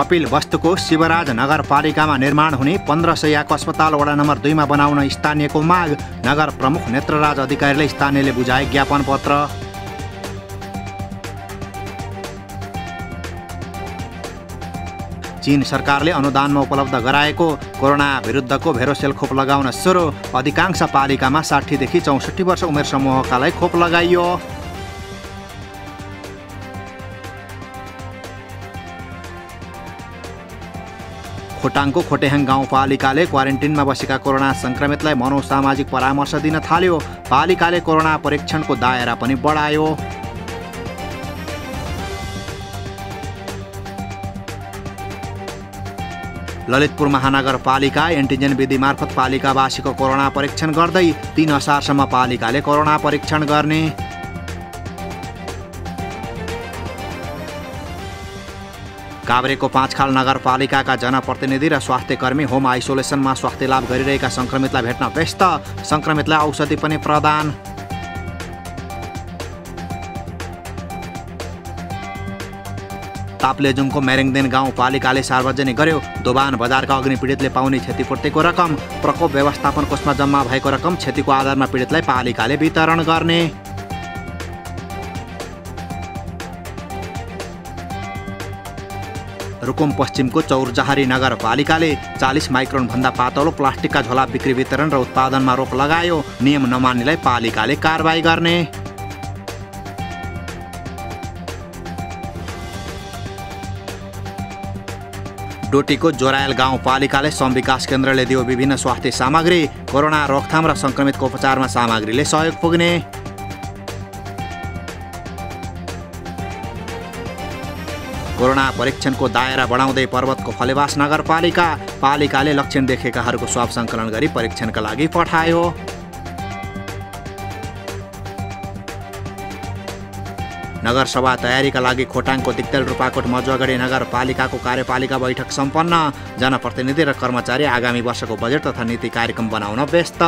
कपिलवस्तुको शिवराज नगरपालिकामा निर्माण हुने 15 शय्याको अस्पताल वडा नम्बर 2 मा बनाउन स्थानीयको माग। नगर प्रमुख नेत्रराज अधिकारीले स्थानीयले बुझाए ज्ञापन पत्र। चीन सरकारले अनुदानमा उपलब्ध गराएको कोरोना विरुद्धको भेरोसेल खोप लगाउन सुरु। अधिकांश पालिकामा 60 देखि 64 वर्ष उमेर समूहकालाई खोप लगाइयो। खोटाङको खोटेहाङ गाउँपालिकाले क्वारेन्टिनमा बसेका कोरोना संक्रमितलाई मनोसामाजिक परामर्श दिन थाल्यो। पालिकाले कोरोना परीक्षणको दायरा पनि बढायो। ललितपुर महानगरपालिका एन्टिजेन विधि मार्फत पालिकावासीको कोरोना परीक्षण गर्दै 3 असारसम्म पालिकाले कोरोना परीक्षण गर्ने। काभ्रेको पाँचखाल नगरपालिकाका जनप्रतिनिधि र स्वास्थ्यकर्मी होम आइसोलेसनमा स्वास्थ्य लाभ गरिरहेका संक्रमितलाई भेट्न व्यस्त। संक्रमितलाई औषधि पनि प्रदान। ताप्लेजुङको मेरेङदेन गाउँपालिकाले सार्वजनिक गर्यो दोबान बजारका अग्निपीडितले पाउने क्षतिपूर्तिको रकम। प्रकोप व्यवस्थापन कोषमा जम्मा भएको रकम क्षतिको आधारमा पीडितलाई पालिकाले वितरण गर्ने। रुकुम पश्चिमको चौरजहारी नगरपालिकाले 40 माइक्रोन भन्दा पातलो प्लास्टिकका झोला बिक्री वितरण र उत्पादनमा रोक लगायो। नियम नमान्नेलाई पालिकाले कारबाही गर्ने। डोटीको जोरायल गाउँपालिकाले सम विकास केन्द्रले दियो विभिन्न स्वास्थ्य सामग्री। कोरोना रोकथाम र संक्रमितको उपचारमा सामग्रीले सहयोग पुग्ने। कोरोना परीक्षणको दायरा बढाउँदै पर्वतको फलेवास नगरपालिका पालिकाले लक्षण देखेकाहरूको स्वाब सङ्कलन गरी परीक्षणका लागि पठायो। नगरसभा तयारीका लागि खोटाङको दिक्तेल रूपाकोट मजुवागढी नगरपालिकाको कार्यपालिका बैठक सम्पन्न। जनप्रतिनिधि र कर्मचारी आगामी वर्षको बजेट तथा नीति कार्यक्रम बनाउन व्यस्त।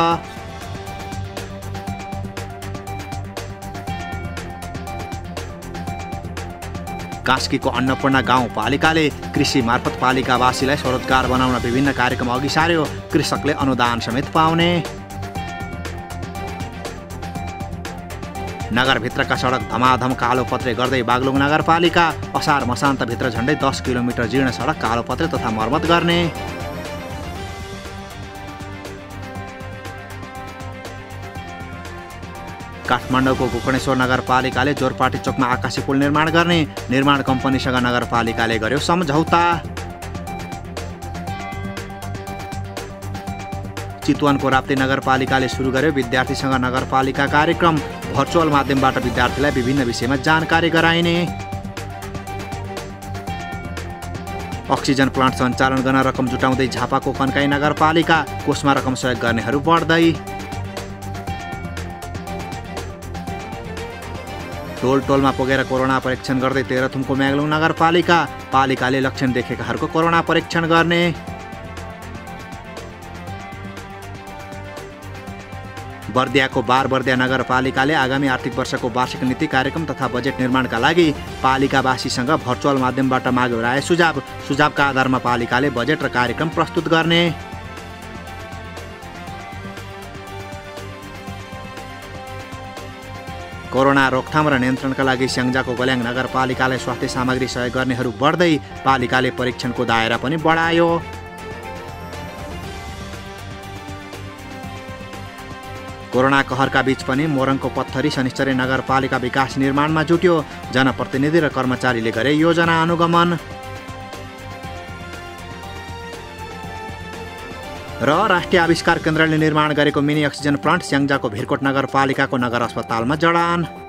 कास्कीको अन्नपूर्ण गाउँपालिकाले कृषि मार्फत पालिकावासीलाई स्वरोजगार बनाउन विभिन्न कार्यक्रम अघि सार्यो। कृषकले अनुदान समेत पाउने। नगरभित्रका सडक धमाधम कालोपत्रे गर्दै बागलुङ नगरपालिका असार मसान्तभित्र झण्डै 10 किलोमिटर जीर्ण सडक कालोपत्रे तथा मर्मत गर्ने। काठमाडौँको गोकर्णेश्वर नगरपालिकाले जोरपाटी चोकमा आकाशी पुल निर्माण गर्ने। निर्माण कम्पनीसँग नगरपालिकाले गर्यो सम्झौता। चितवनको राप्ती नगरपालिकाले सुरु गर्यो विद्यार्थीसँग नगरपालिका कार्यक्रम। भर्चुअल माध्यमबाट विद्यार्थीलाई विभिन्न विषयमा जानकारी गराइने। अक्सिजन प्लान्ट सञ्चालन गर्न रकम जुटाउँदै झापाको कन्काई नगरपालिका कोषमा रकम सहयोग गर्नेहरू बढ्दै। टोलमा पुगेर कोरोना परीक्षण गर्दै तेह्रथुमको म्याग्लुङ नगरपालिका पालिकाले लक्षण देखेकाहरूको कोरोना परीक्षण गर्ने। बर्दियाको बारबर्दिया नगरपालिकाले आगामी आर्थिक वर्षको वार्षिक नीति कार्यक्रम तथा बजेट निर्माणका लागि पालिकावासीसँग भर्चुअल माध्यमबाट माग्यो राय सुझावका आधारमा पालिकाले बजेट र कार्यक्रम प्रस्तुत गर्ने। कोरोना रोकथाम र नियन्त्रणका लागि स्याङ्जाको गल्याङ नगरपालिकालाई स्वास्थ्य सामग्री सहयोग गर्नेहरू बढ्दै पालिकाले परीक्षणको दायरा पनि बढायो। कोरोना कहरका बीच पनि मोरङको पत्थरी शनिश्चरी नगरपालिका विकास निर्माणमा जुट्यो। जनप्रतिनिधि र कर्मचारीले गरे योजना अनुगमन। र राष्ट्रिय आविष्कार केन्द्रले निर्माण गरेको मिनी अक्सिजन प्लान्ट स्याङ्जाको भिरकोट नगरपालिकाको नगर अस्पतालमा जडान।